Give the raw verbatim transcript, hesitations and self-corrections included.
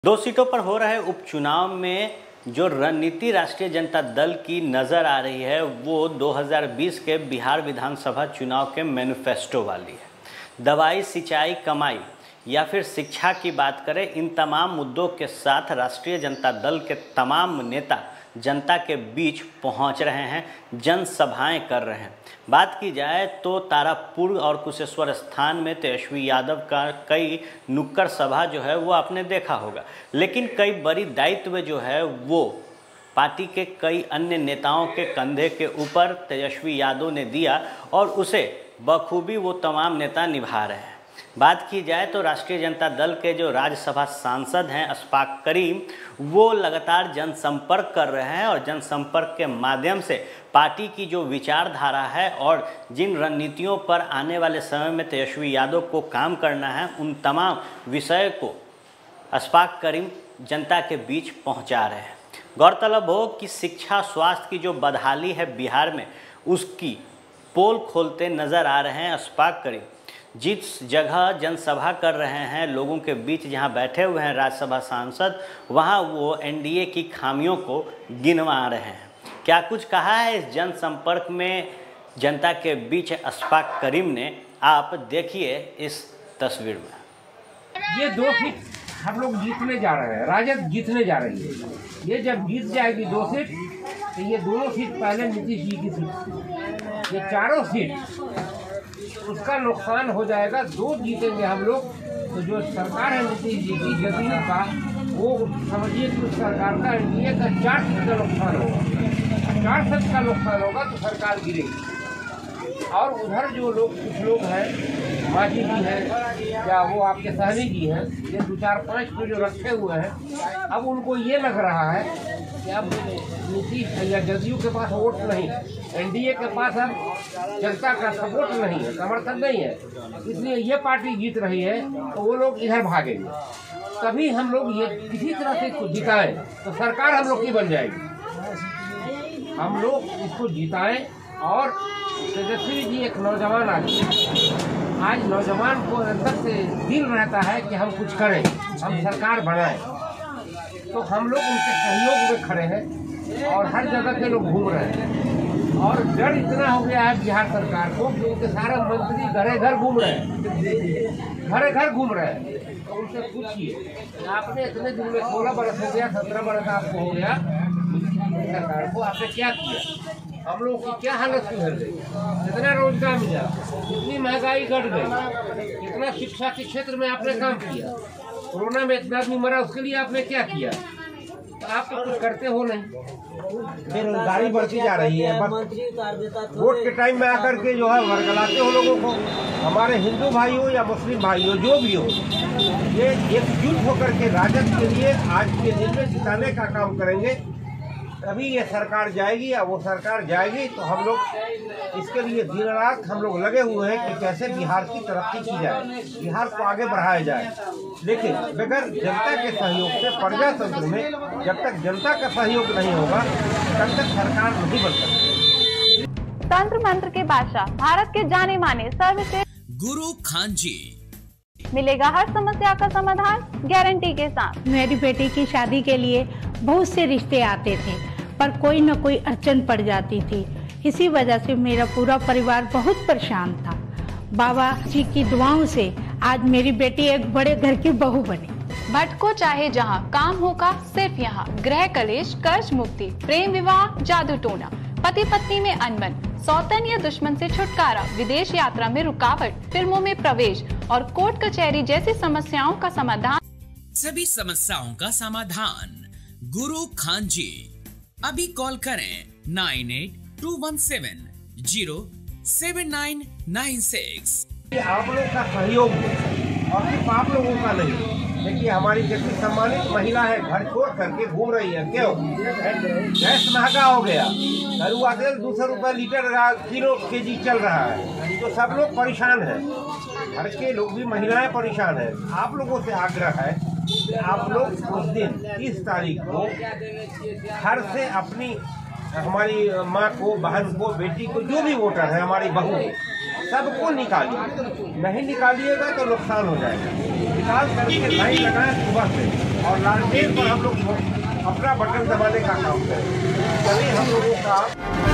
दो सीटों पर हो रहे उपचुनाव में जो रणनीति राष्ट्रीय जनता दल की नज़र आ रही है वो दो हज़ार बीस के बिहार विधानसभा चुनाव के मैनिफेस्टो वाली है। दवाई, सिंचाई, कमाई या फिर शिक्षा की बात करें, इन तमाम मुद्दों के साथ राष्ट्रीय जनता दल के तमाम नेता जनता के बीच पहुंच रहे हैं, जनसभाएं कर रहे हैं। बात की जाए तो तारापुर और कुशेश्वर स्थान में तेजस्वी यादव का कई नुक्कड़ सभा जो है वो आपने देखा होगा, लेकिन कई बड़ी दायित्व जो है वो पार्टी के कई अन्य नेताओं के कंधे के ऊपर तेजस्वी यादव ने दिया और उसे बखूबी वो तमाम नेता निभा रहे हैं। बात की जाए तो राष्ट्रीय जनता दल के जो राज्यसभा सांसद हैं अशफाक करीम, वो लगातार जनसंपर्क कर रहे हैं और जनसंपर्क के माध्यम से पार्टी की जो विचारधारा है और जिन रणनीतियों पर आने वाले समय में तेजस्वी यादव को काम करना है, उन तमाम विषय को अशफाक करीम जनता के बीच पहुंचा रहे हैं। गौरतलब हो कि शिक्षा, स्वास्थ्य की जो बदहाली है बिहार में, उसकी पोल खोलते नज़र आ रहे हैं अशफाक करीम। जिस जगह जनसभा कर रहे हैं, लोगों के बीच जहां बैठे हुए हैं राज्यसभा सांसद, वहां वो एनडीए की खामियों को गिनवा रहे हैं। क्या कुछ कहा है इस जनसंपर्क में जनता के बीच अशफाक करीम ने, आप देखिए इस तस्वीर में। ये दो सीट हम लोग जीतने जा रहे हैं, राजद जीतने जा रही है। ये जब जीत जाएगी दो सीट, तो ये दोनों सीट पहले नीतीश जी की सीट, ये चारों सीट उसका नुकसान हो जाएगा। दो जीतेंगे हम लोग, तो जो सरकार है नीतीश जी की जदयू का, वो समझिए कि उस सरकार का एनडीए का चार सीट का नुकसान होगा। चार सीट का नुकसान होगा तो सरकार गिरेगी। और उधर जो लोग कुछ लोग हैं, मांझी जी हैं या वो आपके सहनी जी हैं, ये दो चार पाँच को जो रखे हुए हैं, अब उनको ये लग रहा है कि अब नीतीश या जदयू के पास वोट नहीं, एनडीए के पास अब जनता का सपोर्ट नहीं है, समर्थन नहीं है, इसलिए ये पार्टी जीत रही है तो वो लोग इधर भागेंगे। तभी हम लोग ये किसी तरह से इसको जिताएं तो सरकार हम लोग की बन जाएगी। हम लोग इसको जिताएं। और तेजस्वी जी एक नौजवान आदमी, आज नौजवान को अंदर से दिल रहता है कि हम कुछ करें, हम सरकार बनाएं, तो हम लोग उनके सहयोग में खड़े हैं और हर जगह के लोग घूम रहे हैं। और डर इतना हो गया है बिहार सरकार को कि उनके सारे मंत्री घरे घर घूम रहे हैं, घरे घर घूम रहे हैं। तो उनसे पूछिए, आपने इतने दिन में सोलह बरस हो गया, सत्रह बरस आपको हो गया सरकार को, आपने क्या किया? हम लोग की क्या हालत सुधर गई? कितना रोजगार मिला, कितनी महंगाई घट गई, कितना शिक्षा के क्षेत्र में आपने काम किया, कोरोना में इतना आदमी मरा, उसके लिए आपने क्या किया? तो आप तो कुछ करते हो नहीं, बेरोजगारी बढ़ती जा रही है। बस वोट के टाइम में आकर के जो है वर्गलाते हो लोगों को। हमारे हिंदू भाई हो या मुस्लिम भाई हो, जो भी हो, ये एकजुट होकर के राजद के लिए आज के दिन में जिताने का काम करेंगे। तभी ये सरकार जाएगी, या वो सरकार जाएगी तो हम लोग इसके लिए दिन रात हम लोग लगे हुए हैं कि कैसे बिहार की तरक्की की जाए, बिहार को आगे बढ़ाया जाए। लेकिन बगैर जनता के सहयोग से प्रजातंत्र में जब तक जनता का सहयोग नहीं होगा तब तक सरकार नहीं बन सकती। तंत्र मंत्र के बादशाह, भारत के जाने माने सर्वश्रेष्ठ गुरु खान जी, मिलेगा हर समस्या का समाधान गारंटी के साथ। मेरी बेटी की शादी के लिए बहुत से रिश्ते आते थे, पर कोई न कोई अड़चन पड़ जाती थी। इसी वजह से मेरा पूरा परिवार बहुत परेशान था। बाबा जी की दुआओं से आज मेरी बेटी एक बड़े घर की बहू बनी। भटको चाहे जहाँ, काम होगा सिर्फ यहाँ। गृह कलेश, कर्ज मुक्ति, प्रेम विवाह, जादू टोना, पति पत्नी में अनबन, सौतन या दुश्मन से छुटकारा, विदेश यात्रा में रुकावट, फिल्मों में प्रवेश और कोर्ट कचहरी जैसी समस्याओं का समाधान। सभी समस्याओं का समाधान गुरु खान जी। अभी कॉल करें nine eight two one seven zero seven nine nine six. आप लोग का सहयोग और सिर्फ आप लोगों का नहीं। देखिए, हमारी कितनी सम्मानित महिला है, घर छोड़ करके घूम रही है। क्यों? गैस महंगा हो गया, कड़ुआ तेल दो सौ रुपये लीटर किलो के जी चल रहा है, तो सब लोग परेशान हैं। घर के लोग भी, महिलाएं परेशान हैं। आप लोगों से आग्रह है कि आप लोग उस दिन तीस तारीख को घर से अपनी, हमारी माँ को, बहन को, बेटी को, जो भी वोटर है, हमारी बहू, सबको निकालिए। नहीं निकालिएगा तो नुकसान हो जाएगा। निकाल करके लाइन लगाएं सुबह से। और लालटेन पर हम लोग अपना बटन दबाने का काम करें, तभी हम लोगों का